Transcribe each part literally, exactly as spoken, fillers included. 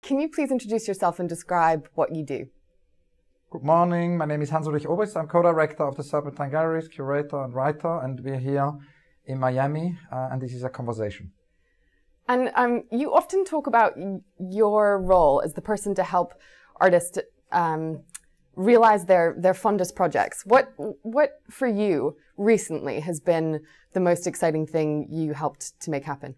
can you please introduce yourself and describe what you do? Good morning, my name is Hans Ulrich Obrist. I'm co-director of the Serpentine Galleries, curator and writer, and we're here in Miami, uh, and this is a conversation. And um, you often talk about your role as the person to help artists um, realize their, their fondest projects. What, what for you recently has been the most exciting thing you helped to make happen?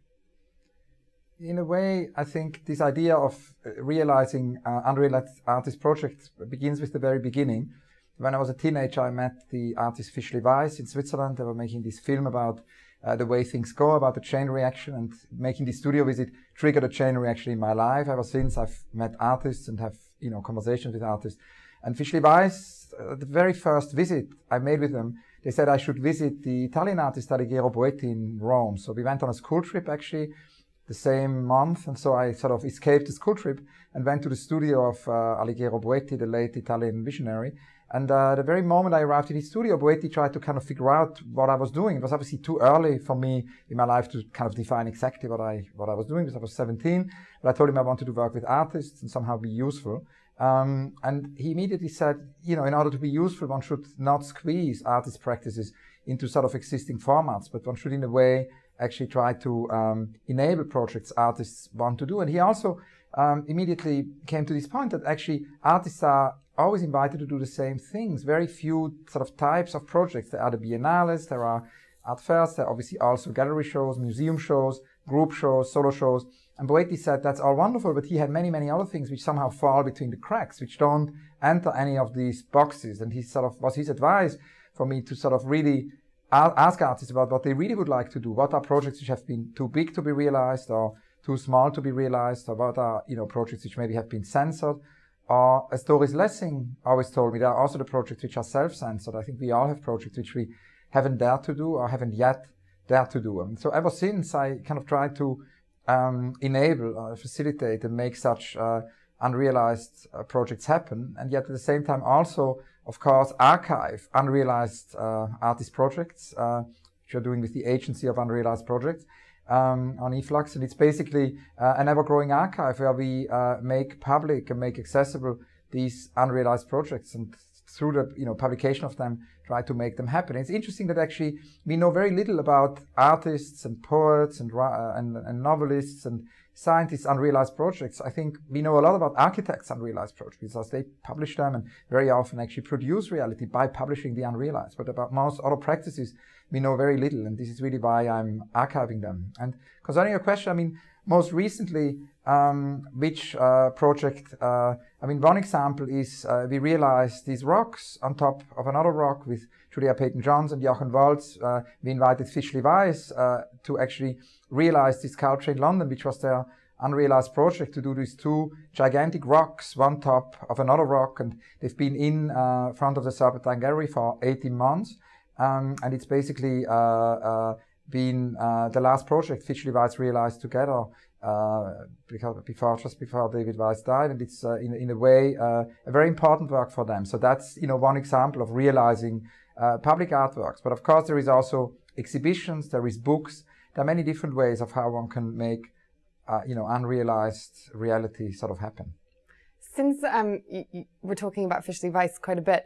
In a way, I think this idea of realizing uh, unrealized artist projects begins with the very beginning. When I was a teenager, I met the artist Fischli Weiss in Switzerland. They were making this film about uh, the way things go, about the chain reaction, and making this studio visit triggered a chain reaction in my life. Ever since, I've met artists and have, you know, conversations with artists. And Fischli Weiss, uh, the very first visit I made with them, they said I should visit the Italian artist Alighiero Boetti in Rome. So we went on a school trip, actually, the same month, and so I sort of escaped the school trip and went to the studio of uh, Alighiero Boetti, the late Italian visionary. And uh, the very moment I arrived in his studio, Boetti tried to kind of figure out what I was doing. It was obviously too early for me in my life to kind of define exactly what I what I was doing, because I was seventeen. But I told him I wanted to work with artists and somehow be useful. Um, and he immediately said, you know, in order to be useful, one should not squeeze artist practices into sort of existing formats, but one should, in a way, actually try to um, enable projects artists want to do. And he also um, immediately came to this point that actually artists are always invited to do the same things. Very few sort of types of projects. There are the biennales, there are art fairs, there are obviously also gallery shows, museum shows, group shows, solo shows. And Boetti said that's all wonderful, but he had many, many other things which somehow fall between the cracks, which don't enter any of these boxes. And he sort of was his advice for me to sort of really ask artists about what they really would like to do. What are projects which have been too big to be realized or too small to be realized, or what are, you know, projects which maybe have been censored. Or, as Doris Lessing always told me, there are also the projects which are self-censored. I think we all have projects which we haven't dared to do or haven't yet dared to do. And so ever since, I kind of tried to um, enable, uh, facilitate and make such uh, unrealized uh, projects happen, and yet at the same time also, of course, archive unrealized uh, artist projects, uh, which we're doing with the Agency of Unrealized Projects um, on E Flux. And it's basically uh, an ever-growing archive where we uh, make public and make accessible these unrealized projects, and through the, you know, publication of them, try to make them happen. It's interesting that actually we know very little about artists and poets and, uh, and, and novelists and scientists' unrealized projects. I think we know a lot about architects' unrealized projects because they publish them and very often actually produce reality by publishing the unrealized. But about most other practices, we know very little, and this is really why I'm archiving them. And concerning your question, I mean, most recently, um, which uh, project, uh, I mean, one example is uh, we realized these rocks on top of another rock with Julia Peyton-Johns and Jochen Waltz. Uh, we invited Fischli Weiss uh, to actually realize this sculpture in London, which was their unrealized project, to do these two gigantic rocks, one top of another rock. And they've been in uh, front of the Serpentine Gallery for eighteen months. Um, and it's basically uh, uh, been uh, the last project Fischli Weiss realized together uh, because before, just before David Weiss died, and it's uh, in, in a way uh, a very important work for them. So that's, you know, one example of realizing uh, public artworks. But of course there is also exhibitions, there is books, there are many different ways of how one can make uh, you know, unrealized reality sort of happen. Since um, you, you, we're talking about Fischli Weiss quite a bit,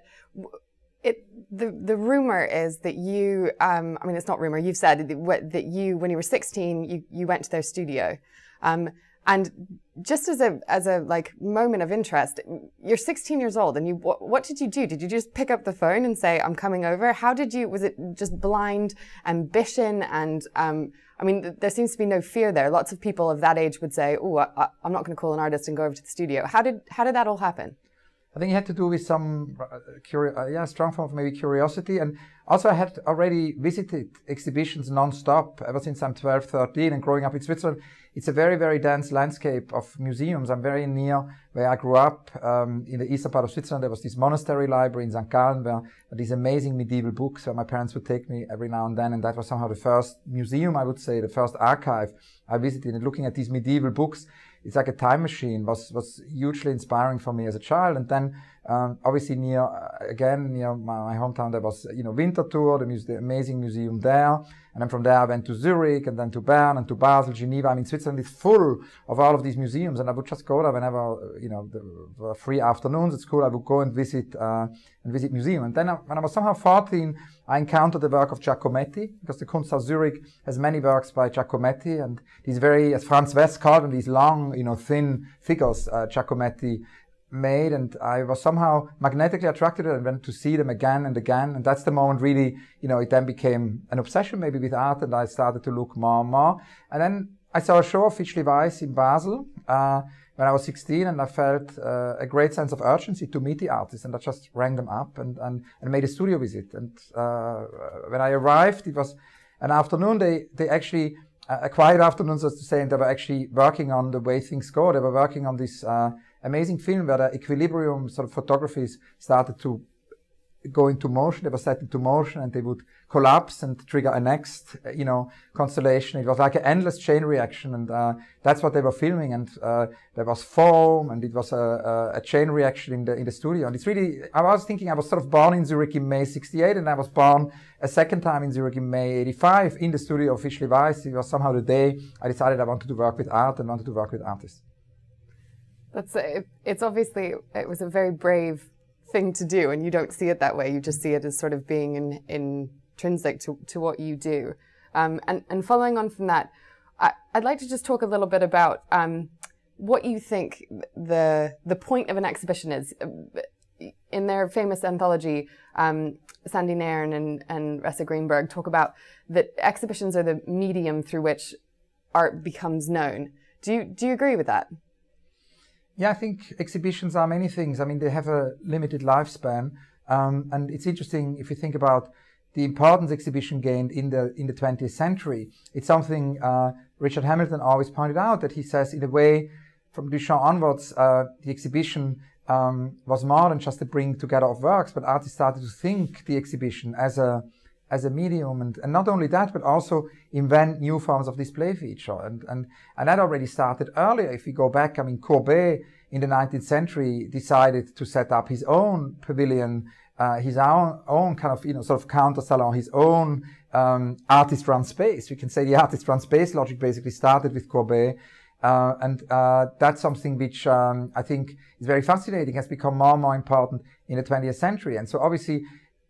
It, the, the rumor is that you, um, I mean, it's not rumor, you've said that you, when you were sixteen, you, you went to their studio. Um, and just as a, as a like moment of interest, you're sixteen years old and you, what, what did you do? Did you just pick up the phone and say, I'm coming over? How did you, was it just blind ambition? And, um, I mean, there seems to be no fear there. Lots of people of that age would say, oh, I, I'm not going to call an artist and go over to the studio. How did, how did that all happen? I think it had to do with some uh, curi uh, yeah, strong form of maybe curiosity. And also I had already visited exhibitions non-stop ever since I'm twelve, thirteen, and growing up in Switzerland. It's a very, very dense landscape of museums. I'm very near where I grew up. Um, in the eastern part of Switzerland, there was this monastery library in Sankt Gallen where these amazing medieval books where my parents would take me every now and then. And that was somehow the first museum, I would say, the first archive I visited. And looking at these medieval books, it's like a time machine, was, was hugely inspiring for me as a child. And then Um, obviously near, uh, again, near my, my hometown, there was, you know, Winterthur, the, muse the amazing museum there. And then from there I went to Zurich and then to Bern and to Basel, Geneva. I mean, Switzerland is full of all of these museums, and I would just go there whenever, you know, there were free afternoons at school. I would go and visit, uh, and visit museum. And then I, when I was somehow fourteen, I encountered the work of Giacometti, because the Kunsthaus Zurich has many works by Giacometti, and these very, as Franz West called them, these long, you know, thin figures uh, Giacometti made, and I was somehow magnetically attracted to it and went to see them again and again. And that's the moment really, you know, it then became an obsession maybe with art, and I started to look more and more. And then I saw a show of Fischli Weiss in Basel uh, when I was sixteen, and I felt uh, a great sense of urgency to meet the artists, and I just rang them up and, and, and made a studio visit. And uh, when I arrived, it was an afternoon. They, they actually, uh, a quiet afternoon, so to say, and they were actually working on the way things go. They were working on this uh, amazing film where the equilibrium sort of photographies started to go into motion. They were set into motion, and they would collapse and trigger a next, you know, constellation. It was like an endless chain reaction, and uh, that's what they were filming. And uh, there was foam, and it was a, a, a chain reaction in the in the studio. And it's really, I was thinking, I was sort of born in Zurich in May sixty-eight, and I was born a second time in Zurich in May eighty-five in the studio of Fischli Weiss. It was somehow the day I decided I wanted to work with art and wanted to work with artists. That's it, it's obviously, it was a very brave thing to do, and you don't see it that way. You just see it as sort of being in, intrinsic to, to what you do. Um, and, and following on from that, I, I'd like to just talk a little bit about um, what you think the the point of an exhibition is. In their famous anthology, um, Sandy Nairn and, and Ressa Greenberg talk about that exhibitions are the medium through which art becomes known. Do you, do you agree with that? Yeah, I think exhibitions are many things. I mean, they have a limited lifespan, um, and it's interesting if you think about the importance exhibition gained in the in the twentieth century. It's something uh, Richard Hamilton always pointed out, that he says, in a way, from Duchamp onwards, uh, the exhibition um, was more than just a bringing together of works, but artists started to think the exhibition as a as a medium, and, and not only that, but also invent new forms of display feature. And, and, and that already started earlier. If we go back, I mean, Courbet in the nineteenth century decided to set up his own pavilion, uh, his own, own kind of, you know, sort of counter salon, his own um, artist-run space. We can say the artist-run space logic basically started with Courbet. Uh, and uh, that's something which um, I think is very fascinating, has become more and more important in the twentieth century. And so obviously,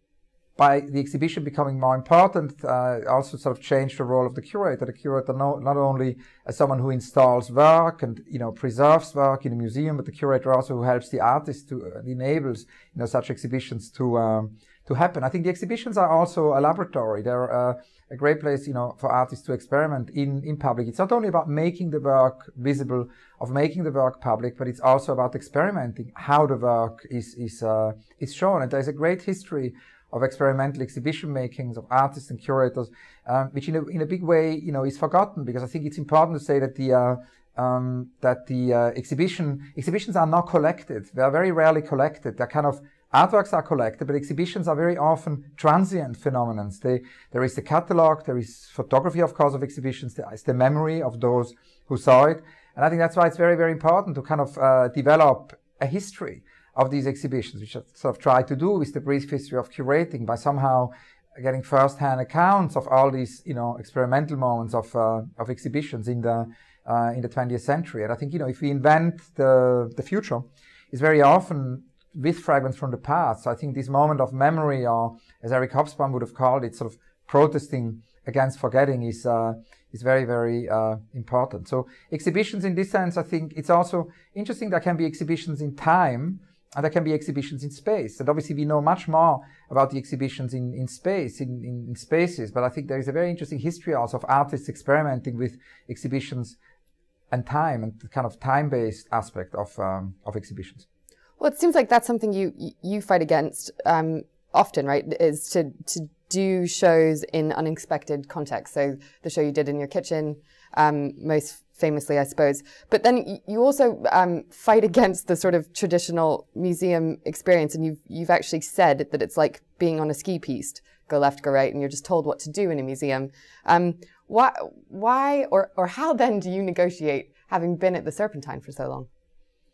by the exhibition becoming more important, uh, also sort of changed the role of the curator. The curator no, not only as someone who installs work and, you know, preserves work in a museum, but the curator also who helps the artist to uh, enables, you know, such exhibitions to um, to happen. I think the exhibitions are also a laboratory. They're uh, a great place, you know, for artists to experiment in in public. It's not only about making the work visible, of making the work public, but it's also about experimenting how the work is is uh, is shown. And there's a great history of experimental exhibition makings of artists and curators, um, which in a, in a big way, you know, is forgotten, because I think it's important to say that the uh, um, that the uh, exhibition exhibitions are not collected. They are very rarely collected. They're kind of artworks are collected, but exhibitions are very often transient phenomena. They, there is the catalogue, there is photography, of course, of exhibitions. There is the memory of those who saw it, and I think that's why it's very, very important to kind of uh, develop a history of these exhibitions, which I sort of try to do with the brief history of curating, by somehow getting first-hand accounts of all these, you know, experimental moments of uh, of exhibitions in the uh, in the twentieth century. And I think, you know, if we invent the the future, it's very often with fragments from the past. So I think this moment of memory, or as Eric Hobsbawm would have called it, sort of protesting against forgetting, is uh, is very, very uh, important. So exhibitions in this sense, I think it's also interesting. There can be exhibitions in time, and there can be exhibitions in space. And obviously we know much more about the exhibitions in, in space, in, in, in spaces. But I think there is a very interesting history also of artists experimenting with exhibitions and time, and the kind of time-based aspect of um, of exhibitions. Well, it seems like that's something you you fight against um, often, right? Is to to do shows in unexpected contexts. So the show you did in your kitchen, um, most famously, I suppose. But then you also um, fight against the sort of traditional museum experience, and you've you've actually said that it's like being on a ski piste, go left, go right, and you're just told what to do in a museum. Um, why, why, or or how then do you negotiate having been at the Serpentine for so long?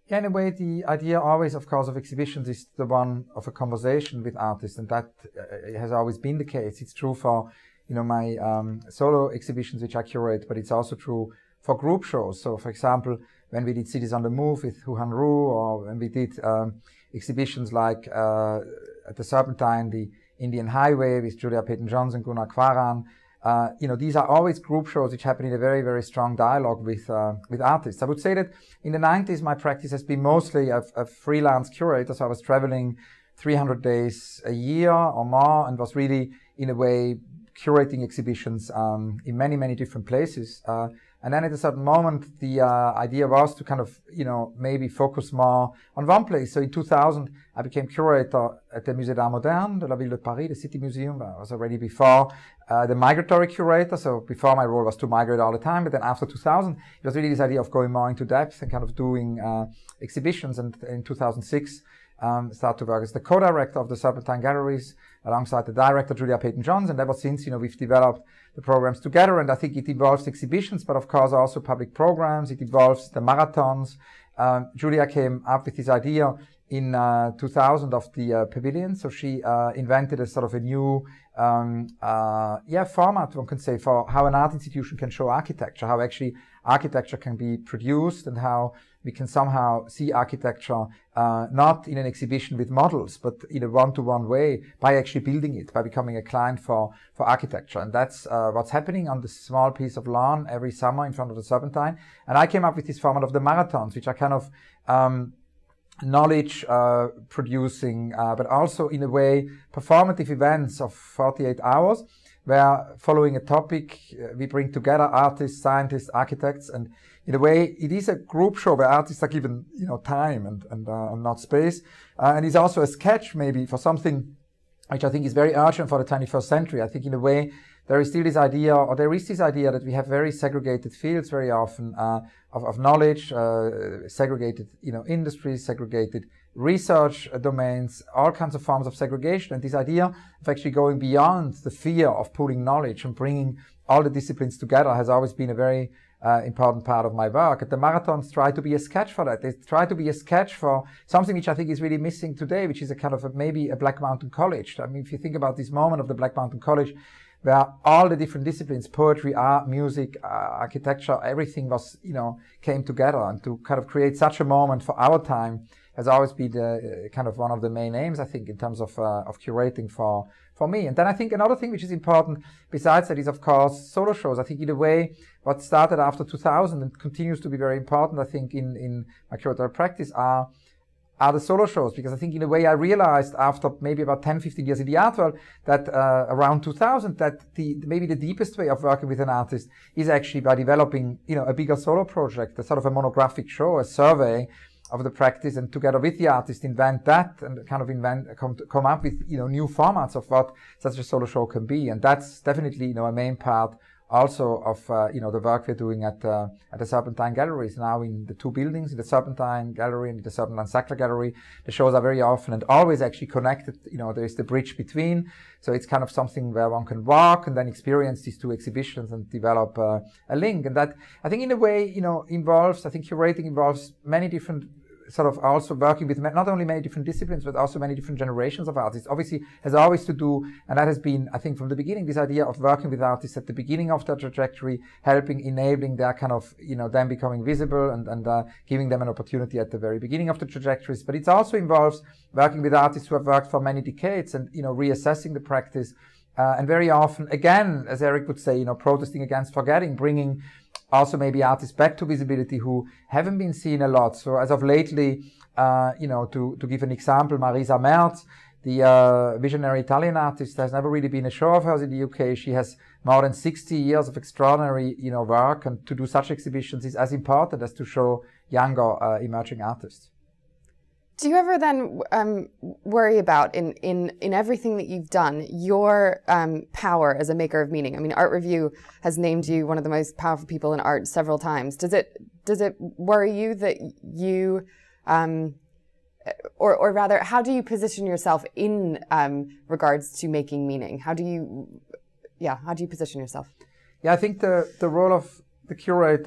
Yeah, in a way, the idea always, of course, of exhibitions is the one of a conversation with artists, and that uh, has always been the case. It's true for, you know, my um, solo exhibitions, which I curate, but it's also true for group shows. So, for example, when we did Cities on the Move with Hu Han Ru, or when we did um, exhibitions like uh, at the Serpentine, the Indian Highway with Julia Peyton-Johnson, Gunnar Kvaran, Uh, you know, these are always group shows which happen in a very, very strong dialogue with uh, with artists. I would say that in the nineties, my practice has been mostly a, a freelance curator. So I was traveling three hundred days a year or more, and was really, in a way, curating exhibitions um, in many, many different places. Uh, and then at a certain moment, the uh, idea was to kind of, you know, maybe focus more on one place. So in two thousand, I became curator at the Musée d'Art Moderne de la Ville de Paris, the City Museum. I was already before uh, the migratory curator. So before, my role was to migrate all the time. But then after two thousand, it was really this idea of going more into depth and kind of doing uh, exhibitions. And in two thousand six, um, started to work as the co-director of the Serpentine Galleries alongside the director, Julia Peyton-Johnson. And ever since, you know, we've developed the programs together. And I think it involves exhibitions, but of course also public programs. It involves the marathons. Um, Julia came up with this idea in uh, two thousand of the uh, pavilion. So she uh, invented a sort of a new um, uh, yeah, format, one can say, for how an art institution can show architecture, how actually architecture can be produced, and how we can somehow see architecture uh, not in an exhibition with models, but in a one-to-one way by actually building it, by becoming a client for, for architecture. And that's uh, what's happening on this small piece of lawn every summer in front of the Serpentine. And I came up with this format of the marathons, which are kind of um, knowledge uh, producing, uh, but also in a way performative events of forty-eight hours, where following a topic, uh, we bring together artists, scientists, architects, and in a way, it is a group show where artists are given, you know, time and, and, uh, and not space. Uh, and it's also a sketch maybe for something which I think is very urgent for the twenty-first century. I think in a way, there is still this idea, or there is this idea that we have very segregated fields very often uh, of, of knowledge, uh, segregated, you know, industries, segregated research domains, all kinds of forms of segregation. And this idea of actually going beyond the fear of pooling knowledge and bringing all the disciplines together has always been a very uh, important part of my work. And the marathons try to be a sketch for that. They try to be a sketch for something which I think is really missing today, which is a kind of a, maybe a Black Mountain College. I mean, if you think about this moment of the Black Mountain College, where all the different disciplines, poetry, art, music, uh, architecture, everything was, you know, came together, and to kind of create such a moment for our time has always been the, uh, kind of one of the main aims, I think, in terms of uh, of curating for for me. And then I think another thing which is important besides that is, of course, solo shows. I think in a way what started after two thousand and continues to be very important, I think, in, in my curatorial practice are are the solo shows, because I think in a way I realized after maybe about ten, fifteen years in the art world that uh, around two thousand that the maybe the deepest way of working with an artist is actually by developing, you know, a bigger solo project, a sort of a monographic show, a survey of the practice, and together with the artist invent that and kind of invent come to, come up with, you know, new formats of what such a solo show can be. And that's definitely, you know, a main part also of, uh, you know, the work we're doing at, uh, at the Serpentine Galleries now in the two buildings, in the Serpentine Gallery and the Serpentine Sackler Gallery. The shows are very often and always actually connected. You know, there is the bridge between. So it's kind of something where one can walk and then experience these two exhibitions and develop uh, a link. And that, I think in a way, you know, involves, I think curating involves many different sort of also working with not only many different disciplines, but also many different generations of artists. Obviously has always to do, and that has been, I think, from the beginning, this idea of working with artists at the beginning of their trajectory, helping, enabling their kind of, you know, them becoming visible and, and uh, giving them an opportunity at the very beginning of the trajectories. But it also involves working with artists who have worked for many decades and, you know, reassessing the practice. Uh, and very often, again, as Eric would say, you know, protesting against forgetting, bringing also maybe artists back to visibility who haven't been seen a lot. So as of lately, uh, you know, to, to give an example, Marisa Merz, the uh, visionary Italian artist, there's never really been a show of hers in the U K. She has more than sixty years of extraordinary, you know, work, and to do such exhibitions is as important as to show younger uh, emerging artists. Do you ever then um, worry about, in, in, in everything that you've done, your um, power as a maker of meaning? I mean, Art Review has named you one of the most powerful people in art several times. Does it does it worry you that you, um, or or rather, how do you position yourself in um, regards to making meaning? How do you, yeah, how do you position yourself? Yeah, I think the the role of the curator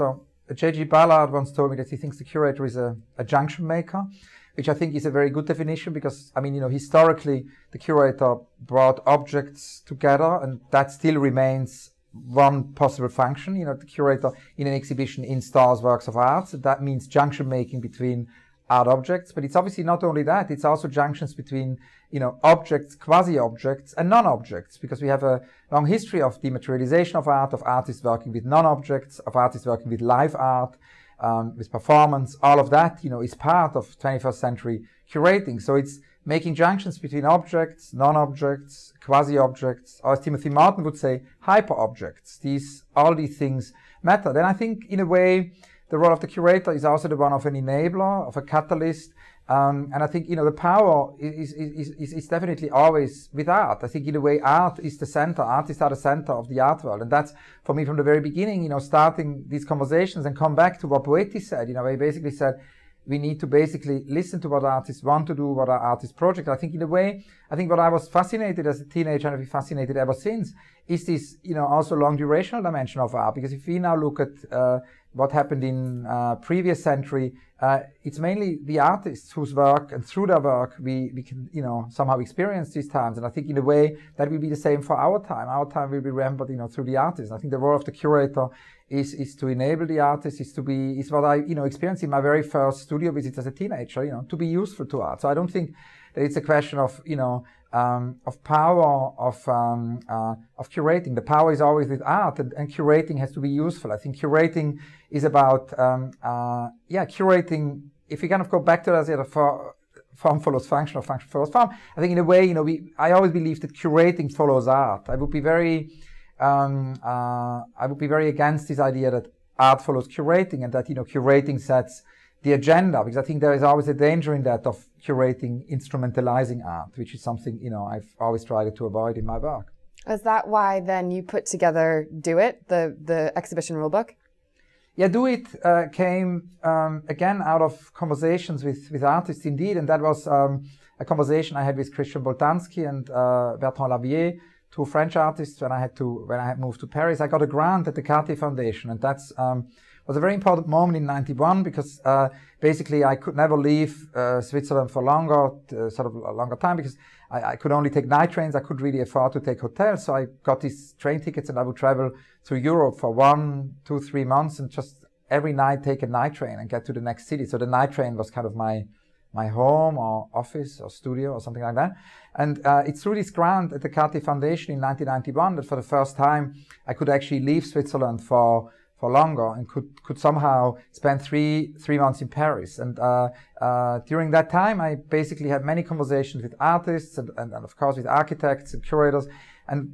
J G Ballard once told me that he thinks the curator is a, a junction maker, which I think is a very good definition because, I mean, you know, historically, the curator brought objects together and that still remains one possible function. You know, the curator in an exhibition installs works of art. So that means junction making between art objects, but it's obviously not only that, it's also junctions between, you know, objects, quasi-objects and non-objects, because we have a long history of dematerialization of art, of artists working with non-objects, of artists working with live art, um, with performance. All of that, you know, is part of twenty-first century curating. So it's making junctions between objects, non-objects, quasi-objects, or as Timothy Martin would say, hyper-objects. These, all these things matter. Then I think, in a way, the role of the curator is also the one of an enabler, of a catalyst. Um, and I think, you know, the power is, is, is, is definitely always with art. I think, in a way, art is the center. Artists are the center of the art world. And that's, for me, from the very beginning, you know, starting these conversations and come back to what Boetti said. You know, he basically said, we need to basically listen to what artists want to do, what are artists' projects. I think, in a way, I think what I was fascinated as a teenager, and I've been fascinated ever since, is this, you know, also long durational dimension of art. Because if we now look at uh, what happened in uh, previous century, uh, it's mainly the artists whose work, and through their work, we, we can, you know, somehow experience these times. And I think, in a way, that will be the same for our time. Our time will be remembered, you know, through the artists. I think the role of the curator is is to enable the artist, is to be, is what I, you know, experienced in my very first studio visit as a teenager, you know, to be useful to art. So I don't think that it's a question of, you know, um, of power, of um, uh, of curating. The power is always with art, and, and curating has to be useful. I think curating is about, um, uh, yeah, curating. If you kind of go back to that, for form follows function, or function follows form. I think, in a way, you know, we, I always believe that curating follows art. I would be very Um, uh, I would be very against this idea that art follows curating, and that, you know, curating sets the agenda, because I think there is always a danger in that of curating instrumentalizing art, which is something, you know, I've always tried to avoid in my work. Is that why then you put together Do It, the, the exhibition rulebook? Yeah, Do It uh, came um, again out of conversations with, with artists indeed, and that was um, a conversation I had with Christian Boltanski and uh, Bertrand Lavier, two French artists, when I had to, when I had moved to Paris. I got a grant at the Cartier Foundation, and that's um, was a very important moment in ninety-one, because uh, basically I could never leave uh, Switzerland for longer, uh, sort of a longer time, because I, I could only take night trains. I couldn't really afford to take hotels, so I got these train tickets, and I would travel through Europe for one, two, three months, and just every night take a night train and get to the next city. So the night train was kind of my my home or office or studio or something like that. And uh, it's through this grant at the Cartier Foundation in nineteen ninety-one that for the first time I could actually leave Switzerland for for longer, and could could somehow spend three three months in Paris. And uh, uh, during that time I basically had many conversations with artists and, and, and of course with architects and curators, and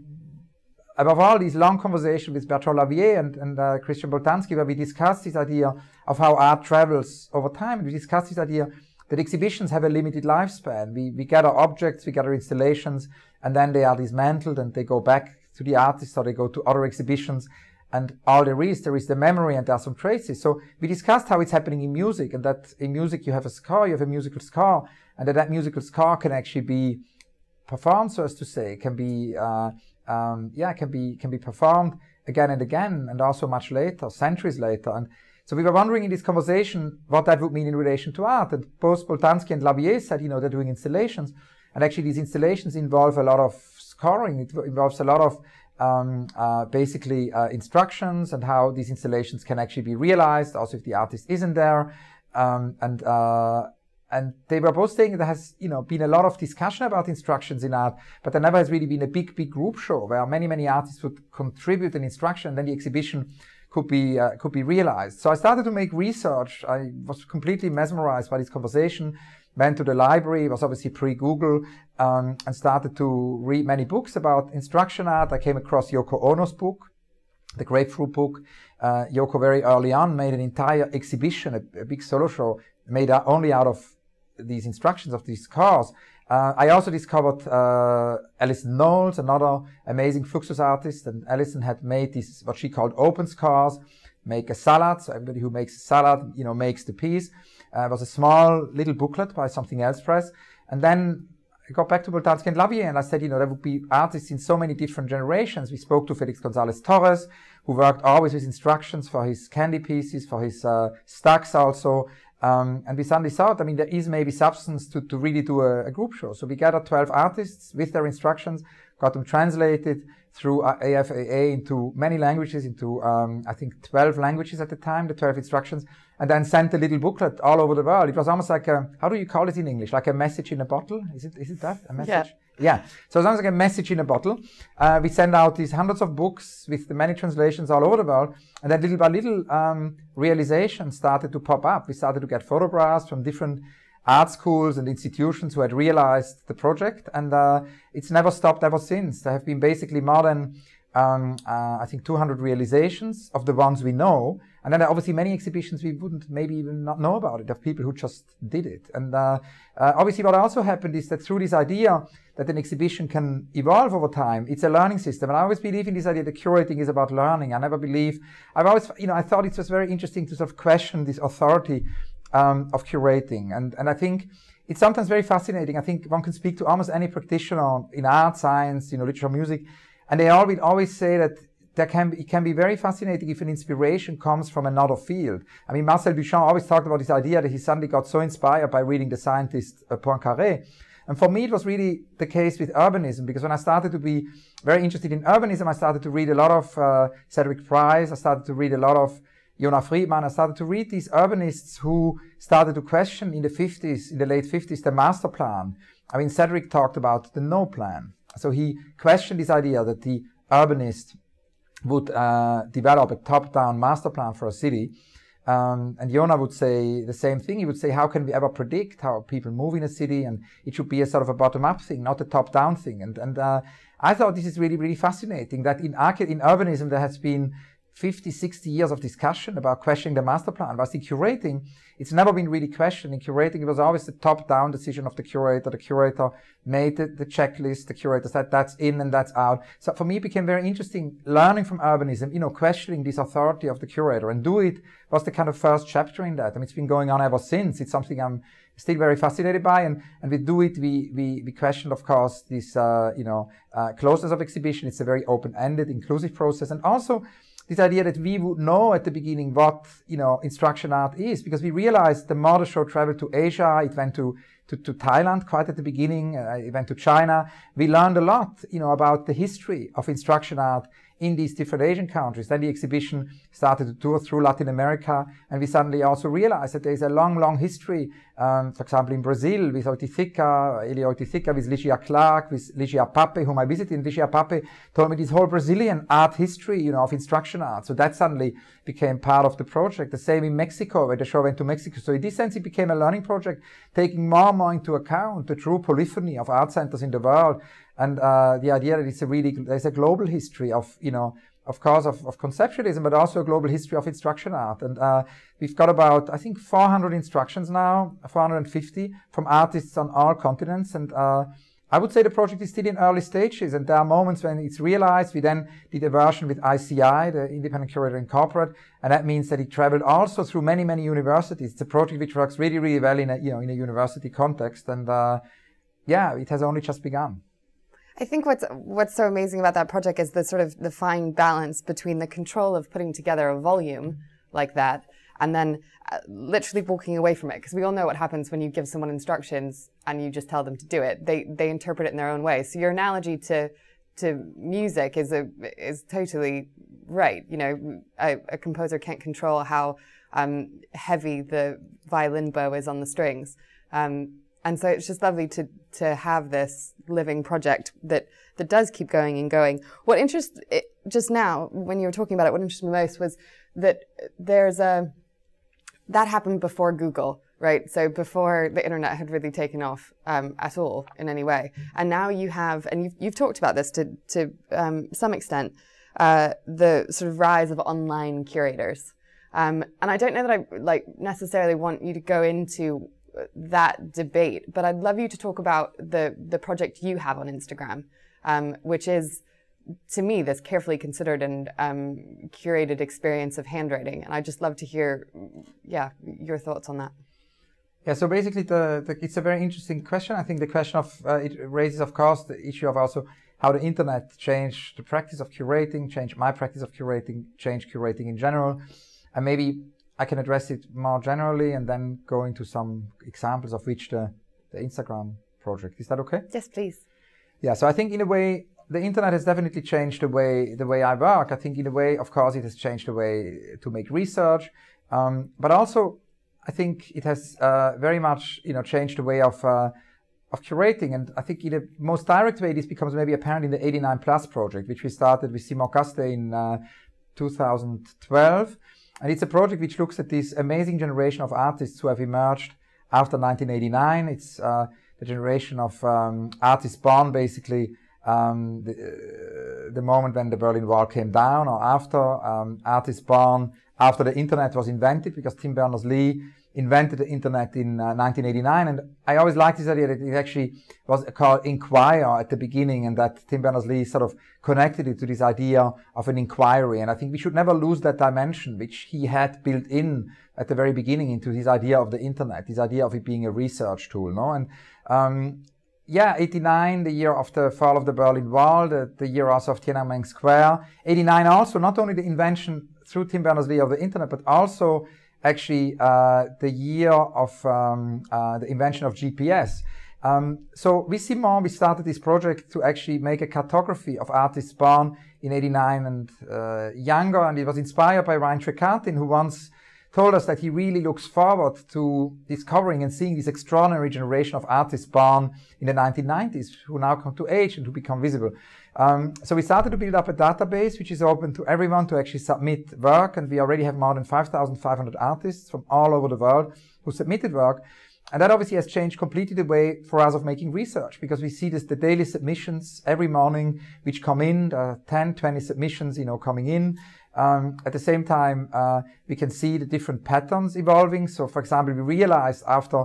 above all, these long conversations with Bertrand Lavier and, and uh, Christian Boltanski, where we discussed this idea of how art travels over time. And we discussed this idea that exhibitions have a limited lifespan. We, we gather objects, we gather installations, and then they are dismantled and they go back to the artist, or they go to other exhibitions, and all there is, there is the memory and there are some traces. So we discussed how it's happening in music, and that in music you have a score, you have a musical score, and that that musical score can actually be performed, so as to say, can be, uh, um, yeah, can be, can be performed again and again, and also much later, centuries later. And so we were wondering in this conversation what that would mean in relation to art. And both Boltanski and Lavier said, you know, they're doing installations. And actually these installations involve a lot of scoring. It involves a lot of um, uh, basically uh, instructions, and how these installations can actually be realized, also if the artist isn't there. Um, and uh, and they were both saying there has, you know, been a lot of discussion about instructions in art, but there never has really been a big, big group show where many, many artists would contribute an instruction, and then the exhibition could be uh, could be realized. So I started to make research. I was completely mesmerized by this conversation, went to the library, it was obviously pre-Google, um, and started to read many books about instruction art. I came across Yoko Ono's book, the Grapefruit book. Uh, Yoko very early on made an entire exhibition, a, a big solo show, made out only out of these instructions of these cars. Uh, I also discovered uh, Alison Knowles, another amazing Fluxus artist, and Alison had made these, what she called open scars, make a salad. So everybody who makes a salad, you know, makes the piece. Uh, it was a small little booklet by Something Else Press. And then I got back to Boltanski and Lavier, and I said, you know, there would be artists in so many different generations. We spoke to Felix Gonzalez Torres, who worked always with instructions for his candy pieces, for his uh, stacks also. Um, and we suddenly thought, I mean, there is maybe substance to, to really do a, a group show. So we gathered twelve artists with their instructions, got them translated through A F A A into many languages, into, um, I think, twelve languages at the time, the twelve instructions, and then sent a little booklet all over the world. It was almost like a, how do you call it in English? Like a message in a bottle? Is it, is it that? A message? Yeah. Yeah. So it's almost like a message in a bottle. Uh, we send out these hundreds of books with the many translations all over the world, and then little by little, um, realizations started to pop up. We started to get photographs from different art schools and institutions who had realized the project, and uh, it's never stopped ever since. There have been basically more than, um, uh, I think, two hundred realizations of the ones we know, and then there are obviously many exhibitions we wouldn't maybe even not know about it, of people who just did it. And uh, uh, obviously what also happened is that through this idea that an exhibition can evolve over time, it's a learning system. And I always believe in this idea that curating is about learning. I never believe, I've always, you know, I thought it was very interesting to sort of question this authority Um, of curating, and and I think it's sometimes very fascinating. I think one can speak to almost any practitioner in art, science, you know, literature, music, and they all will always say that there can be, it can be very fascinating if an inspiration comes from another field. I mean, Marcel Duchamp always talked about this idea that he suddenly got so inspired by reading the scientist uh, Poincaré. And for me, it was really the case with urbanism, because when I started to be very interested in urbanism, I started to read a lot of uh, Cedric Price. I started to read a lot of Jona Friedman. I started to read these urbanists who started to question in the fifties, in the late fifties, the master plan. I mean, Cedric talked about the no plan. So he questioned this idea that the urbanist would uh, develop a top-down master plan for a city. Um, and Jona would say the same thing. He would say, how can we ever predict how people move in a city? And it should be a sort of a bottom-up thing, not a top-down thing. And, and uh, I thought this is really, really fascinating, that in, in urbanism there has been fifty, sixty years of discussion about questioning the master plan. But in curating, it's never been really questioned. In curating, it was always the top-down decision of the curator. The curator made the, the checklist. The curator said that's in and that's out. So for me, it became very interesting learning from urbanism, you know, questioning this authority of the curator. And Do It was the kind of first chapter in that. I mean, it's been going on ever since. It's something I'm still very fascinated by. And, and with Do It, we, we, we questioned, of course, this, uh, you know, uh, closeness of exhibition. It's a very open-ended, inclusive process. And also, this idea that we would know at the beginning what, you know, instruction art is, because we realized the more the show traveled to Asia, it went to, to, to Thailand quite at the beginning, uh, it went to China. We learned a lot, you know, about the history of instruction art in these different Asian countries. Then the exhibition started to tour through Latin America, and we suddenly also realized that there is a long, long history, um, for example, in Brazil with Oiticica, Elia Oiticica, with Ligia Clark, with Ligia Pape, whom I visited. And Ligia Pape told me this whole Brazilian art history, you know, of instruction art. So that suddenly became part of the project. The same in Mexico, where the show went to Mexico. So in this sense, it became a learning project, taking more and more into account the true polyphony of art centers in the world. And uh, the idea that it's a really, there's a global history of, you know, of course, of, of conceptualism, but also a global history of instruction art. And uh, we've got about, I think, four hundred instructions now, four hundred fifty, from artists on all continents. And uh, I would say the project is still in early stages, and there are moments when it's realized. We then did a version with I C I, the Independent Curator Incorporate, and that means that it traveled also through many, many universities. It's a project which works really, really well in a, you know, in a university context. And uh, yeah, it has only just begun. I think what's what's so amazing about that project is the sort of the fine balance between the control of putting together a volume like that and then uh, literally walking away from it. Because we all know what happens when you give someone instructions and you just tell them to do it. They they interpret it in their own way. So your analogy to to music is a is totally right. You know, a, a composer can't control how um, heavy the violin bow is on the strings. Um, And so it's just lovely to to have this living project that that does keep going and going. What interests it, just now when you were talking about it, what interested me most was that there's a that happened before Google, right? So before the internet had really taken off um, at all in any way. And now you have, and you've you've talked about this to to um, some extent, uh, the sort of rise of online curators. Um, and I don't know that I like necessarily want you to go into that debate, but I'd love you to talk about the the project you have on Instagram, um, which is, to me, this carefully considered and um, curated experience of handwriting. And I'd just love to hear, yeah, your thoughts on that. Yeah, so basically the, the, it's a very interesting question. I think the question of, uh, it raises, of course, the issue of also how the internet changed the practice of curating, changed my practice of curating, changed curating in general. And maybe I can address it more generally and then go into some examples of which the, the Instagram project. Is that okay? Yes, please. Yeah, so I think in a way, the internet has definitely changed the way, the way I work. I think in a way, of course, it has changed the way to make research, um, but also I think it has uh, very much, you know, changed the way of uh, of curating. And I think in the most direct way, this becomes maybe apparent in the eighty-nine plus project, which we started with Simon Caste in uh, two thousand twelve. And it's a project which looks at this amazing generation of artists who have emerged after nineteen eighty-nine. It's uh, the generation of um, artists born basically um, the, uh, the moment when the Berlin Wall came down, or after, um, artists born after the internet was invented, because Tim Berners-Lee invented the internet in uh, nineteen eighty-nine. And I always liked this idea that it actually was called Inquire at the beginning, and that Tim Berners-Lee sort of connected it to this idea of an inquiry. And I think we should never lose that dimension, which he had built in at the very beginning into his idea of the internet, this idea of it being a research tool, no? And, um, yeah, eighty-nine, the year of the fall of the Berlin Wall, the, the year also of Tiananmen Square. eighty-nine also, not only the invention through Tim Berners-Lee of the internet, but also actually uh, the year of um, uh, the invention of G P S. Um, so with Simon, we started this project to actually make a cartography of artists born in eighty-nine and uh, younger, and it was inspired by Ryan Trecartin, who once told us that he really looks forward to discovering and seeing this extraordinary generation of artists born in the nineteen nineties, who now come to age and who become visible. Um, so we started to build up a database which is open to everyone to actually submit work, and we already have more than five thousand five hundred artists from all over the world who submitted work. And that obviously has changed completely the way for us of making research, because we see this, the daily submissions every morning which come in, uh, ten, twenty submissions, you know, coming in. Um, at the same time, uh, we can see the different patterns evolving. So, for example, we realized after,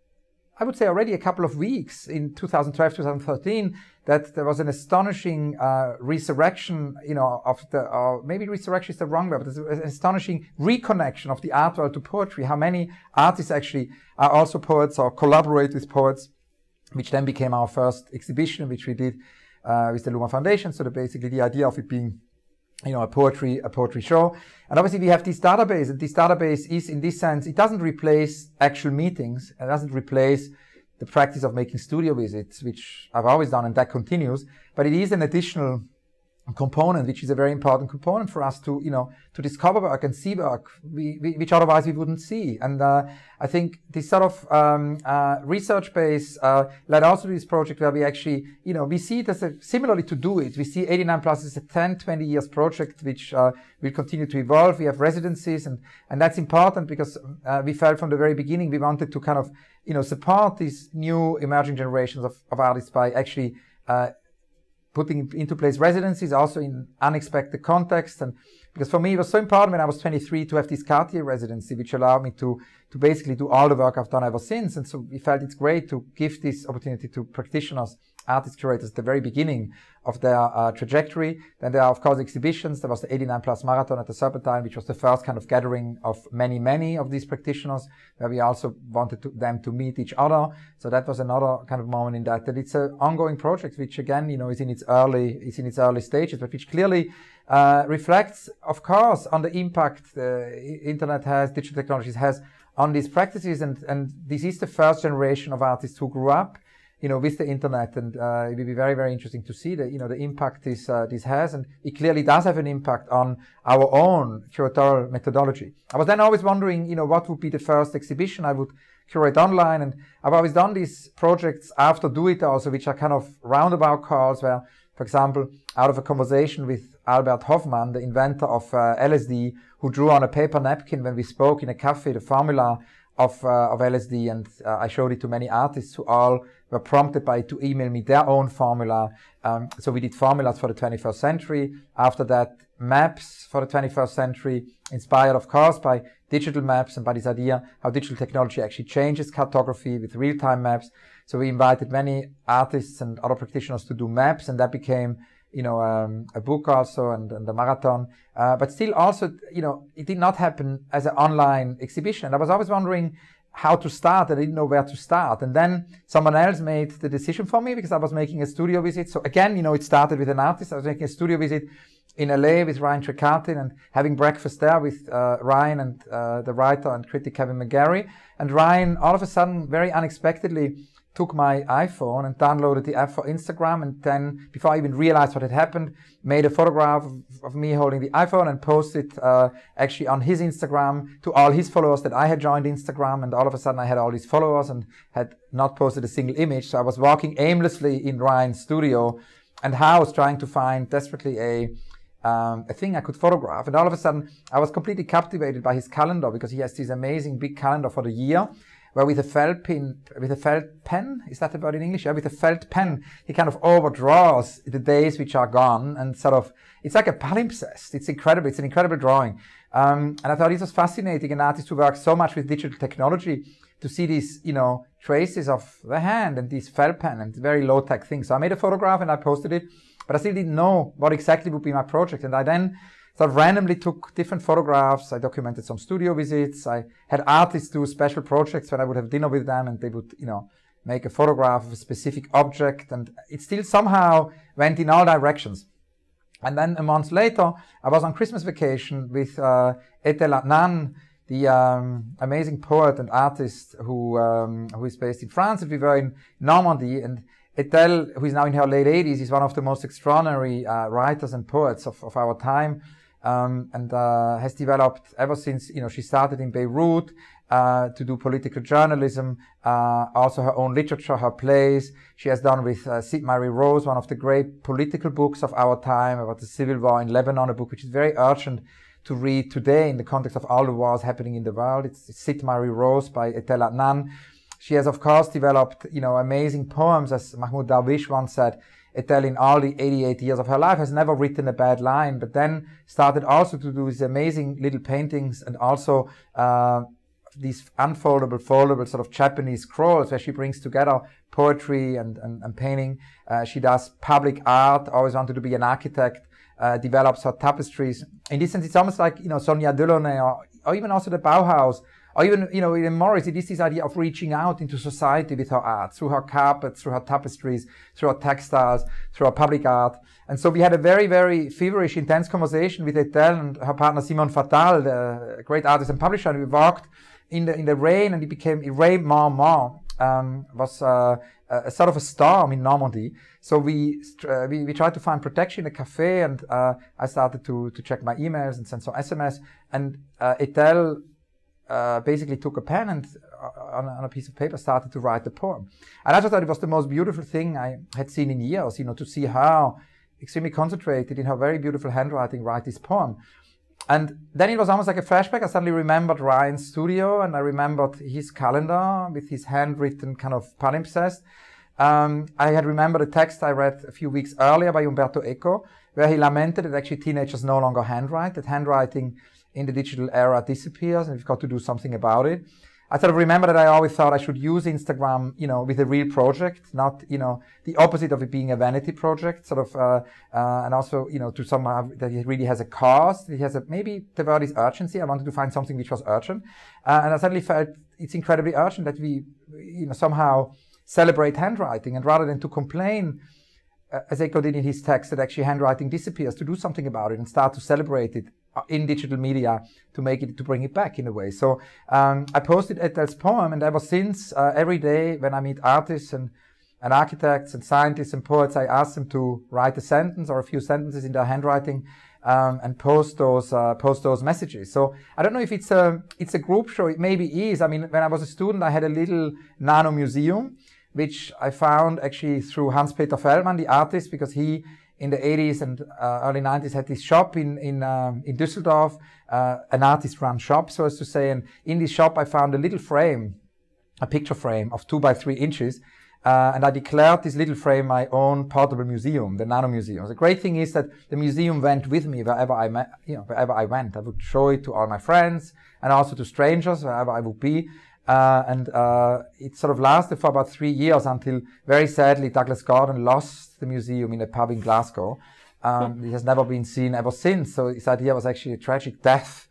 I would say already a couple of weeks in two thousand twelve, two thousand thirteen, that there was an astonishing uh, resurrection, you know, of the, or maybe resurrection is the wrong word, but there's an astonishing reconnection of the art world to poetry. How many artists actually are also poets or collaborate with poets, which then became our first exhibition, which we did uh, with the Luma Foundation. So the, basically the idea of it being, you know, a poetry, a poetry show. And obviously we have this database, and this database is, in this sense, it doesn't replace actual meetings. It doesn't replace the practice of making studio visits, which I've always done, and that continues. But it is an additional component, which is a very important component for us to, you know, to discover work and see work, we, we, which otherwise we wouldn't see. And uh, I think this sort of um, uh, research base uh, led also to this project where we actually, you know, we see it as a, similarly to do it. We see eighty-nine plus as a ten, twenty years project, which uh, will continue to evolve. We have residencies, and, and that's important because uh, we felt from the very beginning we wanted to kind of, you know, support these new emerging generations of, of artists by actually uh, putting into place residencies also in unexpected context. And because for me it was so important when I was twenty-three to have this Cartier residency, which allowed me to to basically do all the work I've done ever since. And so we felt it's great to give this opportunity to practitioners, artist curators at the very beginning of their uh, trajectory. Then there are, of course, exhibitions. There was the eighty-nine plus marathon at the Serpentine, which was the first kind of gathering of many, many of these practitioners, where we also wanted to, them to meet each other. So that was another kind of moment in that. That it's an ongoing project, which again, you know, is in its early, is in its early stages, but which clearly uh, reflects, of course, on the impact the internet has, digital technologies has on these practices. And, and this is the first generation of artists who grew up, you know, with the internet, and uh, it will be very, very interesting to see the, you know, the impact this uh, this has, and it clearly does have an impact on our own curatorial methodology. I was then always wondering, you know, what would be the first exhibition I would curate online, and I've always done these projects after Do It also, which are kind of roundabout calls where, for example, out of a conversation with Albert Hoffmann, the inventor of uh, L S D, who drew on a paper napkin when we spoke in a cafe the formula of uh, of L S D, and uh, I showed it to many artists who all were prompted by it to email me their own formula. Um, so we did formulas for the twenty-first century. After that, maps for the twenty-first century, inspired, of course, by digital maps and by this idea how digital technology actually changes cartography with real-time maps. So we invited many artists and other practitioners to do maps, and that became, you know, um, a book also, and, and the marathon. Uh, but still also, you know, it did not happen as an online exhibition. And I was always wondering, how to start. I didn't know where to start. And then someone else made the decision for me because I was making a studio visit. So again, you know, it started with an artist. I was making a studio visit in L A with Ryan Trecartin and having breakfast there with uh, Ryan and uh, the writer and critic Kevin McGarry. And Ryan, all of a sudden, very unexpectedly, took my iPhone and downloaded the app for Instagram, and then, before I even realized what had happened, made a photograph of, of me holding the iPhone and posted uh, actually on his Instagram to all his followers that I had joined Instagram, and all of a sudden I had all these followers and had not posted a single image. So I was walking aimlessly in Ryan's studio and house trying to find desperately a Um, a thing I could photograph, and all of a sudden I was completely captivated by his calendar, because he has this amazing big calendar for the year, where with a felt pen, with a felt pen, is that the word in English? Yeah, with a felt pen, he kind of overdraws the days which are gone, and sort of, it's like a palimpsest. It's incredible. It's an incredible drawing. Um, and I thought it was fascinating, an artist who works so much with digital technology, to see these, you know, traces of the hand and these felt pen and very low-tech things. So I made a photograph and I posted it, but I still didn't know what exactly would be my project. And I then sort of randomly took different photographs. I documented some studio visits. I had artists do special projects when I would have dinner with them, and they would, you know, make a photograph of a specific object. And it still somehow went in all directions. And then a month later, I was on Christmas vacation with uh, Etel Adnan, the um, amazing poet and artist who um, who is based in France. And we were in Normandy, and Etel, who is now in her late eighties, is one of the most extraordinary uh, writers and poets of, of our time, um, and uh, has developed ever since, you know, she started in Beirut uh, to do political journalism, uh, also her own literature, her plays. She has done with uh, Sid Mary Rose, one of the great political books of our time about the civil war in Lebanon, a book which is very urgent to read today in the context of all the wars happening in the world. It's, it's Sid Mary Rose by Etel Adnan. She has, of course, developed, you know, amazing poems. As Mahmoud Darwish once said, Etel, in all the eighty-eight years of her life, has never written a bad line, but then started also to do these amazing little paintings, and also uh, these unfoldable, foldable sort of Japanese scrolls where she brings together poetry and, and, and painting. Uh, she does public art, always wanted to be an architect, uh, develops her tapestries. In this sense, it's almost like, you know, Sonia Delaunay, or, or even also the Bauhaus, or even, you know, in Morris, it is this idea of reaching out into society with her art, through her carpets, through her tapestries, through her textiles, through her public art. And so we had a very, very feverish, intense conversation with Etel and her partner Simon Fatal, the great artist and publisher. And we walked in the in the rain, and it became, it rained more and more. Um, was uh, a, a sort of a storm in Normandy. So we, uh, we we tried to find protection in a cafe, and uh, I started to to check my emails and send some S M S. And uh, Etel Uh, basically took a pen and uh, on, on a piece of paper started to write the poem. And I just thought it was the most beautiful thing I had seen in years, you know, to see her extremely concentrated in her very beautiful handwriting write this poem. And then it was almost like a flashback. I suddenly remembered Ryan's studio, and I remembered his calendar with his handwritten kind of palimpsest. Um, I had remembered a text I read a few weeks earlier by Umberto Eco, where he lamented that actually teenagers no longer handwrite, that handwriting in the digital era disappears, and we've got to do something about it. I sort of remember that I always thought I should use Instagram, you know, with a real project, not, you know, the opposite of it being a vanity project, sort of, uh, uh, and also, you know, to somehow that it really has a cause, it has a, maybe the word is urgency. I wanted to find something which was urgent. Uh, and I suddenly felt it's incredibly urgent that we, you know, somehow celebrate handwriting, and rather than to complain, uh, as Eco did in his text, that actually handwriting disappears, to do something about it and start to celebrate it in digital media, to make it, to bring it back in a way. So um, I posted Etel's poem, and ever since, uh, every day when I meet artists and, and architects and scientists and poets, I ask them to write a sentence or a few sentences in their handwriting, um, and post those uh, post those messages. So I don't know if it's a it's a group show. It maybe is. I mean, when I was a student, I had a little nano museum, which I found actually through Hans-Peter Feldmann, the artist, because he, in the eighties and uh, early nineties, had this shop in in um, in Düsseldorf, uh, an artist-run shop, so as to say. And in this shop, I found a little frame, a picture frame of two by three inches, uh, and I declared this little frame my own portable museum, the Nano Museum. The great thing is that the museum went with me wherever I met, you know, wherever I went. I would show it to all my friends and also to strangers wherever I would be. Uh, and uh, it sort of lasted for about three years until, very sadly, Douglas Gordon lost the museum in a pub in Glasgow. Um, it has never been seen ever since. So this idea was actually a tragic death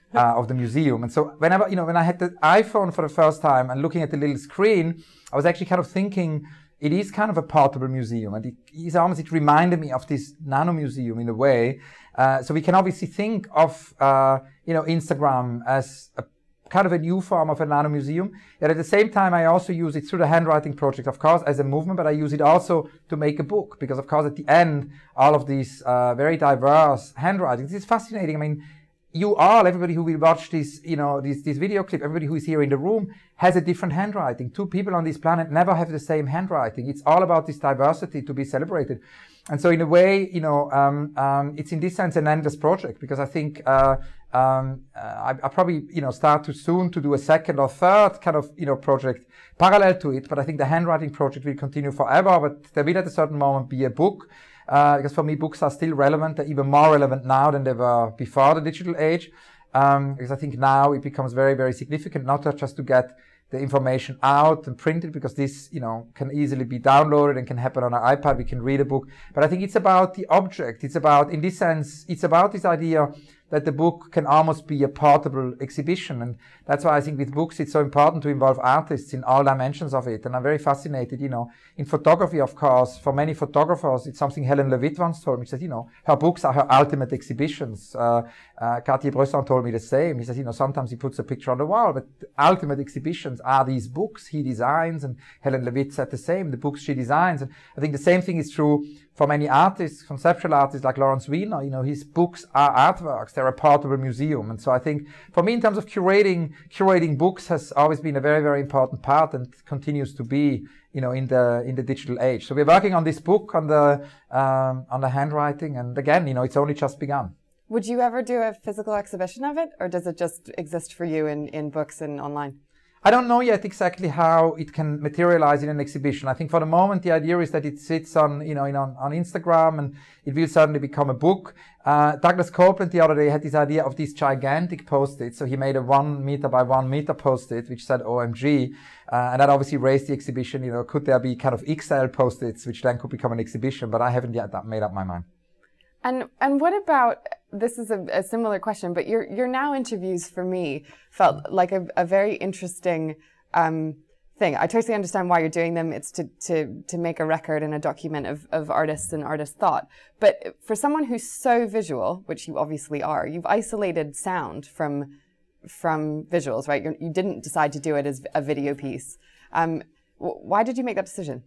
uh, of the museum. And so whenever, you know, when I had the iPhone for the first time and looking at the little screen, I was actually kind of thinking, it is kind of a portable museum, and it is almost, it reminded me of this nano museum in a way. Uh, so we can obviously think of, uh, you know, Instagram as a kind of a new form of a nano museum. Yet at the same time, I also use it through the handwriting project, of course, as a movement, but I use it also to make a book, because of course at the end, all of these uh, very diverse handwritings, it's fascinating. I mean, you all, everybody who will watch this, you know, this, this video clip, everybody who is here in the room has a different handwriting. Two people on this planet never have the same handwriting. It's all about this diversity to be celebrated. And so in a way, you know, um, um, it's in this sense an endless project, because I think uh, um, uh, I, I probably, you know, start too soon to do a second or third kind of, you know, project parallel to it. But I think the handwriting project will continue forever, but there will at a certain moment be a book. Uh, because for me, books are still relevant. They're even more relevant now than they were before the digital age. Um, because I think now it becomes very, very significant, not just to get the information out and printed, because this, you know, can easily be downloaded and can happen on an iPad. We can read a book. But I think it's about the object. It's about, in this sense, it's about this idea that the book can almost be a portable exhibition. And that's why I think with books, it's so important to involve artists in all dimensions of it. And I'm very fascinated, you know, in photography, of course, for many photographers, it's something Helen Levitt once told me. She said, you know, her books are her ultimate exhibitions. Uh, uh, Cartier-Bresson told me the same. He says, you know, sometimes he puts a picture on the wall, but the ultimate exhibitions are these books he designs. And Helen Levitt said the same, the books she designs. And I think the same thing is true for many artists, conceptual artists like Lawrence Wiener. You know, his books are artworks. They're a portable museum. And so I think for me, in terms of curating, curating books has always been a very, very important part, and continues to be, you know, in the, in the digital age. So we're working on this book, on the, um, on the handwriting. And again, you know, it's only just begun. Would you ever do a physical exhibition of it, or does it just exist for you in, in books and online? I don't know yet exactly how it can materialize in an exhibition. I think for the moment, the idea is that it sits on, you know, in, on, on Instagram, and it will certainly become a book. Uh, Douglas Copeland the other day had this idea of these gigantic post-its. So he made a one meter by one meter post-it, which said O M G. Uh, and that obviously raised the exhibition. You know, could there be kind of X L post-its, which then could become an exhibition? But I haven't yet made up my mind. And and what about, this is a, a similar question, but your your now interviews for me felt like a, a very interesting um, thing. I totally understand why you're doing them. It's to to to make a record and a document of, of artists and artist thought. But for someone who's so visual, which you obviously are, you've isolated sound from from visuals, right? You're, you didn't decide to do it as a video piece. Um, why did you make that decision?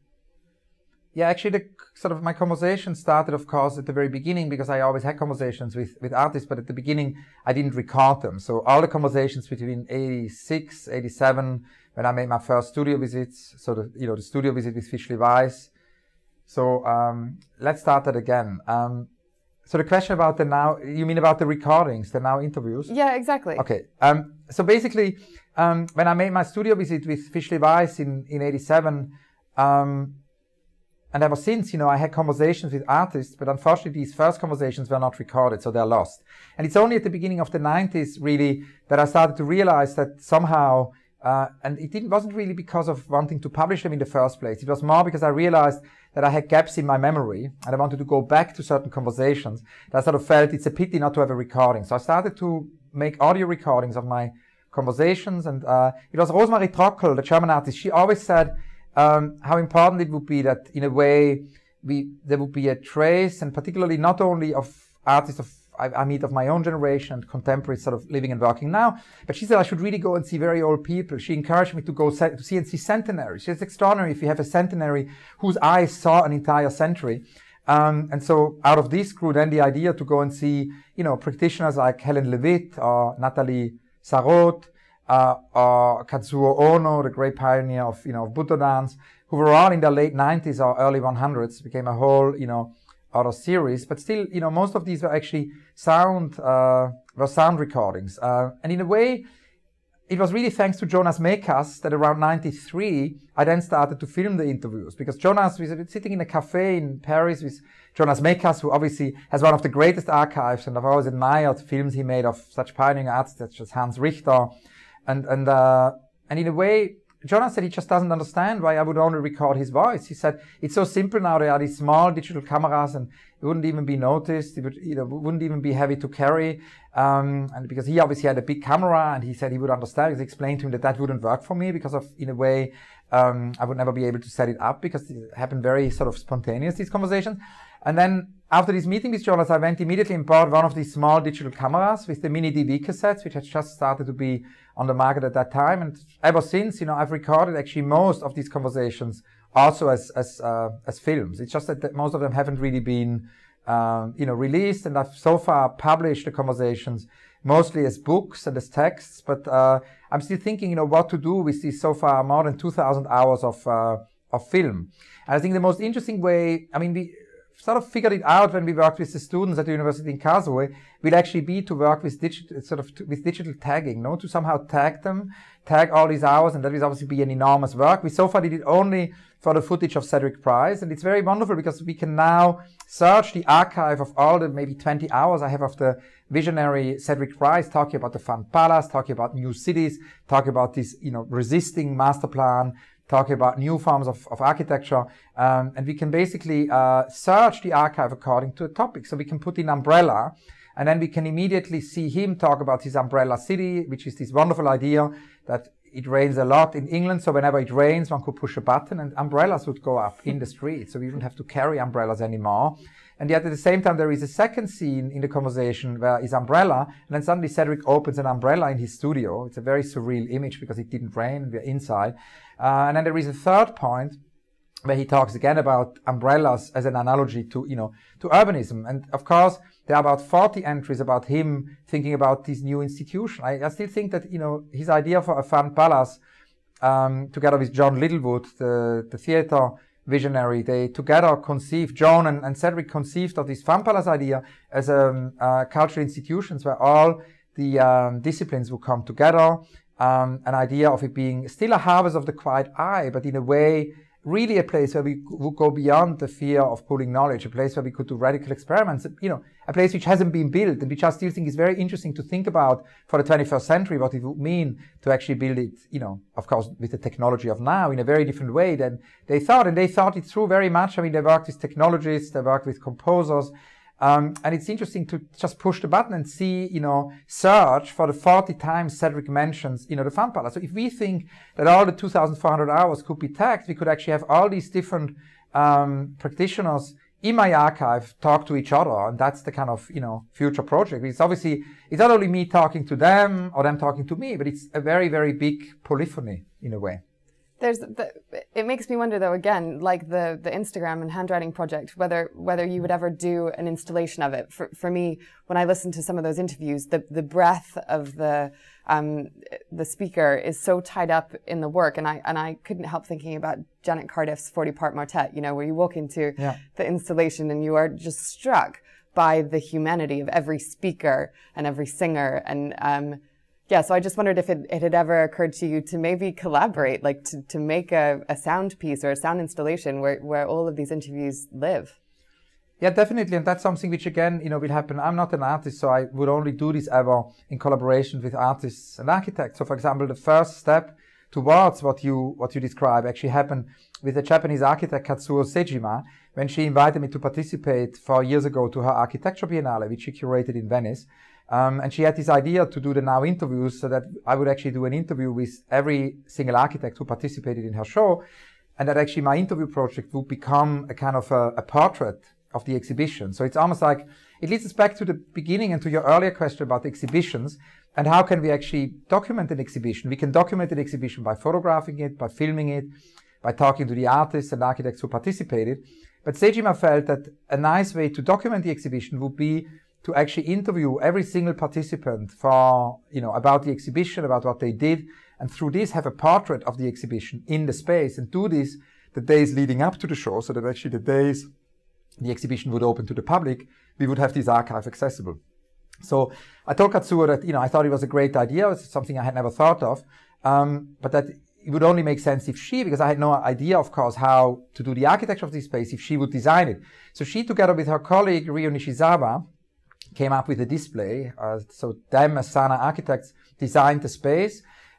Yeah, actually, the sort of my conversation started, of course, at the very beginning, because I always had conversations with, with artists, but at the beginning, I didn't record them. So all the conversations between eighty-six, eighty-seven, when I made my first studio visits, so the, you know, the studio visit with Fischli Weiss. So, um, let's start that again. Um, so the question about the now, you mean about the recordings, the now interviews? Yeah, exactly. Okay. Um, so basically, um, when I made my studio visit with Fischli Weiss in, in eighty-seven, um, and ever since, you know, I had conversations with artists, but unfortunately these first conversations were not recorded, so they're lost. And it's only at the beginning of the nineties, really, that I started to realize that somehow, uh, and it didn't, wasn't really because of wanting to publish them in the first place. It was more because I realized that I had gaps in my memory, and I wanted to go back to certain conversations. That I sort of felt it's a pity not to have a recording. So I started to make audio recordings of my conversations, and uh, it was Rosemarie Trockel, the German artist. She always said, Um, how important it would be that, in a way, we there would be a trace, and particularly not only of artists of I, I meet of my own generation and contemporaries sort of living and working now, but she said I should really go and see very old people. She encouraged me to go se to see and see centenaries. She said, it's extraordinary if you have a centenary whose eyes saw an entire century. Um, and so out of this grew then the idea to go and see, you know, practitioners like Helen Levitt or Nathalie Sarraute, Uh, or Katsuo Ono, the great pioneer of, you know, Buto dance, who were all in the late nineties or early one hundreds, became a whole, you know, other series. But still, you know, most of these were actually sound, uh, were sound recordings. Uh, and in a way, it was really thanks to Jonas Mekas that around ninety-three, I then started to film the interviews, because Jonas was sitting in a cafe in Paris with Jonas Mekas, who obviously has one of the greatest archives, and I've always admired films he made of such pioneering artists such as Hans Richter. And, and, uh, and in a way, Jonas said he just doesn't understand why I would only record his voice. He said, it's so simple now, there are these small digital cameras and it wouldn't even be noticed, it would, you know, wouldn't even be heavy to carry. Um, and because he obviously had a big camera and he said he would understand, he explained to him that that wouldn't work for me because of, in a way, um, I would never be able to set it up because it happened very sort of spontaneous, these conversations. And then after this meeting with Jonas, I went immediately and bought one of these small digital cameras with the mini D V cassettes, which had just started to be on the market at that time. And ever since, you know, I've recorded actually most of these conversations also as, as, uh, as films. It's just that, that most of them haven't really been, um, you know, released. And I've so far published the conversations mostly as books and as texts. But, uh, I'm still thinking, you know, what to do with these so far more than two thousand hours of, uh, of film. And I think the most interesting way, I mean, we, sort of figured it out when we worked with the students at the university in Karlsruhe, will actually be to work with digital, sort of to, with digital tagging, no? To somehow tag them, tag all these hours, and that will obviously be an enormous work. We so far did it only for the footage of Cedric Price, and it's very wonderful because we can now search the archive of all the maybe twenty hours I have of the visionary Cedric Price, talking about the Fun Palace, talking about new cities, talking about this, you know, resisting master plan, talking about new forms of, of architecture, um, and we can basically uh, search the archive according to a topic. So we can put in umbrella, and then we can immediately see him talk about his umbrella city, which is this wonderful idea that it rains a lot in England, so whenever it rains, one could push a button and umbrellas would go up in the street, so we wouldn't have to carry umbrellas anymore. And yet at the same time, there is a second scene in the conversation where his umbrella, and then suddenly Cedric opens an umbrella in his studio. It's a very surreal image because it didn't rain, we're inside. Uh, and then there is a third point where he talks again about umbrellas as an analogy to, you know, to urbanism. And of course, there are about forty entries about him thinking about this new institution. I, I still think that, you know, his idea for a Fun Palace, um, together with John Littlewood, the, the theater visionary, they together conceived, John and, and Cedric conceived of this Fun Palace idea as um, uh, cultural institutions where all the um, disciplines would come together. Um, an idea of it being still a harvest of the quiet eye, but in a way, really a place where we would go beyond the fear of pulling knowledge, a place where we could do radical experiments, you know, a place which hasn't been built and which I still think is very interesting to think about for the twenty-first century, what it would mean to actually build it, you know, of course, with the technology of now in a very different way than they thought. And they thought it through very much. I mean, they worked with technologists, they worked with composers. Um, and it's interesting to just push the button and see, you know, search for the forty times Cedric mentions, you know, the Fun Palace. So if we think that all the two thousand four hundred hours could be tagged, we could actually have all these different um, practitioners in my archive talk to each other. And that's the kind of, you know, future project. It's obviously, it's not only me talking to them or them talking to me, but it's a very, very big polyphony in a way. There's the, it makes me wonder, though, again, like the, the Instagram and handwriting project, whether whether you would ever do an installation of it. For, for me, when I listen to some of those interviews, the, the breadth of the um, the speaker is so tied up in the work. And I and I couldn't help thinking about Janet Cardiff's forty-part Martet, you know, where you walk into yeah. the installation and you are just struck by the humanity of every speaker and every singer. And um, yeah, so I just wondered if it, it had ever occurred to you to maybe collaborate, like to, to make a, a sound piece or a sound installation where, where all of these interviews live. Yeah, definitely. And that's something which, again, you know, will happen. I'm not an artist, so I would only do this ever in collaboration with artists and architects. So, for example, the first step towards what you what you describe actually happened with the Japanese architect Katsuo Sejima when she invited me to participate four years ago to her architecture biennale, which she curated in Venice. Um, and she had this idea to do the now interviews so that I would actually do an interview with every single architect who participated in her show, and that actually my interview project would become a kind of a, a portrait of the exhibition. So it's almost like, it leads us back to the beginning and to your earlier question about exhibitions and how can we actually document an exhibition. We can document an exhibition by photographing it, by filming it, by talking to the artists and architects who participated. But Sejima felt that a nice way to document the exhibition would be to actually interview every single participant for, you know, about the exhibition, about what they did, and through this have a portrait of the exhibition in the space, and do this the days leading up to the show, so that actually the days the exhibition would open to the public, we would have this archive accessible. So I told Katsuo that, you know, I thought it was a great idea. It's something I had never thought of, um, but that it would only make sense if she, because I had no idea, of course, how to do the architecture of this space, if she would design it. So she, together with her colleague Ryo Nishizawa, came up with a display. Uh, so them as Sana architects designed the space.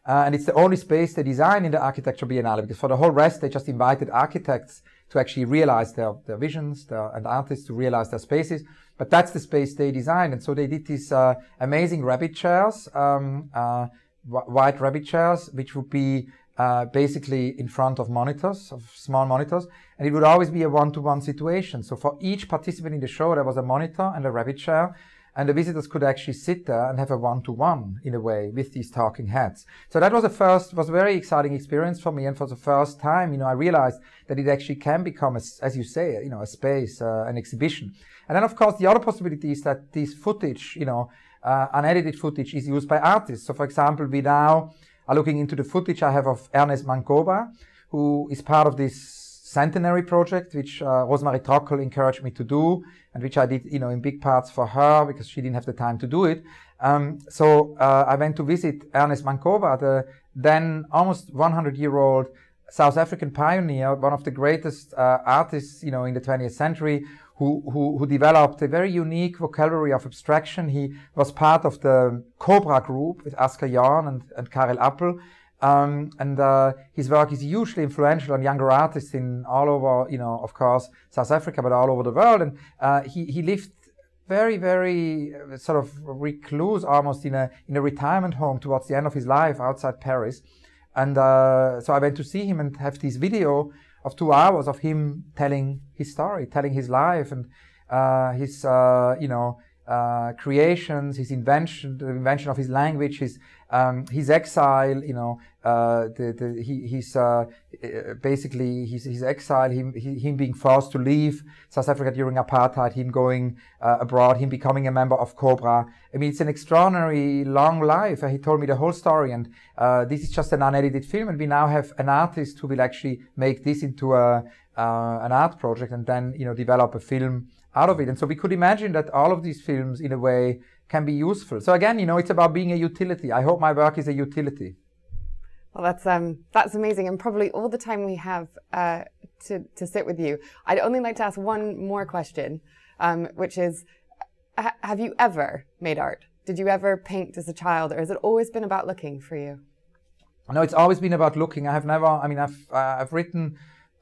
Uh, and it's the only space they design in the Architecture Biennale, because for the whole rest, they just invited architects to actually realize their, their visions, their, and artists to realize their spaces. But that's the space they designed. And so they did these uh, amazing rabbit chairs, um, uh, white rabbit chairs, which would be uh, basically in front of monitors, of small monitors. And it would always be a one-to-one situation. So for each participant in the show, there was a monitor and a rabbit chair. And the visitors could actually sit there and have a one-to-one in a way with these talking heads. So that was a first, was a very exciting experience for me. And for the first time, you know, I realized that it actually can become, a, as you say, you know, a space, uh, an exhibition. And then, of course, the other possibility is that this footage, you know, uh, unedited footage is used by artists. So, for example, we now are looking into the footage I have of Ernest Mancoba, who is part of this centenary project, which uh, Rosemarie Trockel encouraged me to do, and which I did, you know, in big parts for her because she didn't have the time to do it. Um, so uh, I went to visit Ernest Mancoba, the then almost one hundred year old South African pioneer, one of the greatest uh, artists, you know, in the twentieth century, who, who, who developed a very unique vocabulary of abstraction. He was part of the Cobra group with Asker Jorn and, and Karel Appel. Um, and uh, his work is hugely influential on younger artists in all over, you know, of course, South Africa, but all over the world. And uh, he, he lived very, very uh, sort of recluse, almost in a in a retirement home towards the end of his life outside Paris. And uh, so I went to see him and have this video of two hours of him telling his story, telling his life and uh, his, uh, you know, uh, creations, his invention, the invention of his language, his um, his exile, you know, uh, the, the, he, he's uh, basically his, his exile, him, he, him being forced to leave South Africa during apartheid, him going uh, abroad, him becoming a member of Cobra. I mean, it's an extraordinary long life. He told me the whole story, and uh, this is just an unedited film, and we now have an artist who will actually make this into a uh, an art project and then, you know, develop a film out of it. And so we could imagine that all of these films, in a way, can be useful. So again, you know, it's about being a utility. I hope my work is a utility. Well, that's um, that's amazing, and probably all the time we have uh, to to sit with you. I'd only like to ask one more question, um, which is: ha have you ever made art? Did you ever paint as a child, or has it always been about looking for you? No, it's always been about looking. I have never. I mean, I've uh, I've written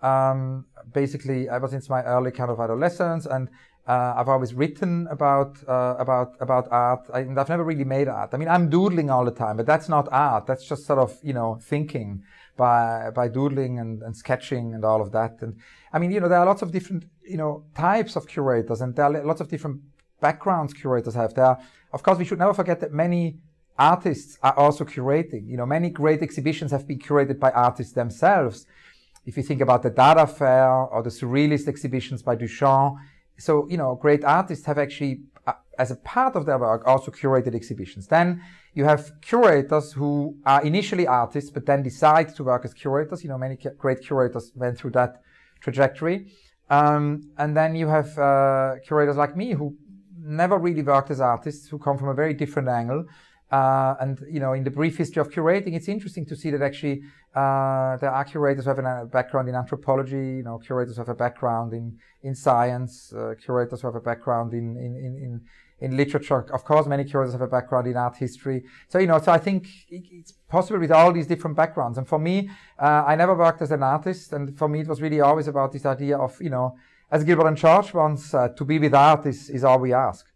um, basically ever since my early kind of adolescence, and Uh, I've always written about uh, about about art, I, and I've never really made art. I mean, I'm doodling all the time, but that's not art. That's just sort of, you know, thinking by by doodling and, and sketching and all of that. And I mean, you know, there are lots of different, you know, types of curators, and there are lots of different backgrounds curators have. There, are, of course, we should never forget that many artists are also curating. You know, many great exhibitions have been curated by artists themselves. If you think about the Dada Fair or the Surrealist exhibitions by Duchamp. So, you know, great artists have actually, uh, as a part of their work, also curated exhibitions. Then you have curators who are initially artists, but then decide to work as curators. You know, many great curators went through that trajectory. Um, and then you have uh, curators like me who never really worked as artists, who come from a very different angle. Uh, and, you know, in the brief history of curating, it's interesting to see that actually uh, there are curators who have a background in anthropology, you know, curators who have a background in, in science, uh, curators who have a background in, in, in, in literature. Of course, many curators have a background in art history. So, you know, so I think it's possible with all these different backgrounds. And for me, uh, I never worked as an artist. And for me, it was really always about this idea of, you know, as Gilbert and George once said, to be with art is, is all we ask.